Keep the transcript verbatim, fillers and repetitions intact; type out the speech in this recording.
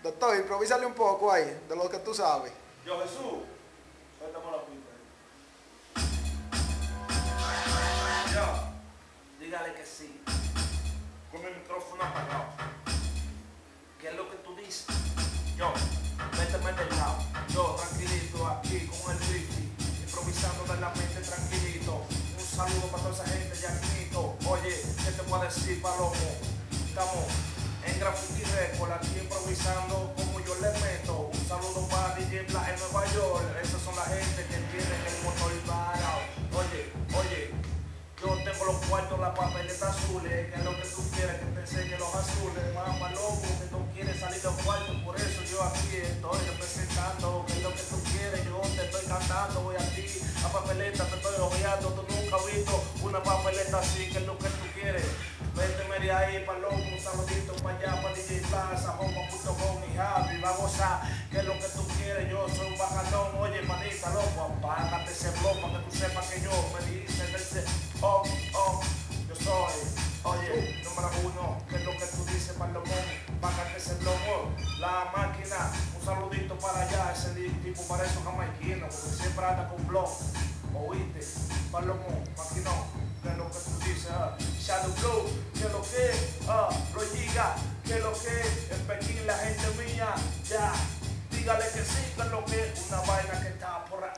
Doctor, improvísale un poco ahí, de lo que tú sabes. Yo, Jesús, suéltame la pipa. Yo, dígale que sí. Con el micrófono apagado. ¿Qué es lo que tú dices? Yo, méteme del lado. Yo, tranquilito, aquí con el whisky, improvisando de la mente tranquilito. Un saludo para toda esa gente, Yaquinito. Oye, ¿qué te puedo decir, Palomo? Estamos en Graffiti Record, aquí improvisando como yo le meto. Un saludo para D J Black en Nueva York. Esas son la gente que tienen el motor parado. Oye, oye, yo tengo los cuartos, las papeletas azules. Que es lo que tú quieres, que te enseñe los azules. Mamá, loco, que tú quieres salir de los cuartos. Por eso yo aquí estoy representando. Que es lo que tú quieres, yo te estoy cantando. Voy aquí, la papeleta te estoy obviando. Tú nunca has visto una papeleta así, que es lo que tú quieres. Vénteme de ahí, Palomo, un saludito para allá, para D J Plaza, Homa punto com y Javi, va a gozar, que es lo que tú quieres, yo soy un bacalón, oye, manita, loco, apágate ese blog para que tú sepas que yo me dice desde, oh, oh, yo soy, oye, número uno, que es lo que tú dices, Palomo, apágate ese blog, oh, la máquina, un saludito para allá, ese tipo para esos jamaiquinos, porque siempre anda con blog, oíste, Palomo, maquinón. Que es lo que tú dices, uh, Shadow Blue, que lo que, uh, lo diga, que lo que, en Pekín la gente mía, ya, dígale que sí, que lo que, una vaina que está por ahí.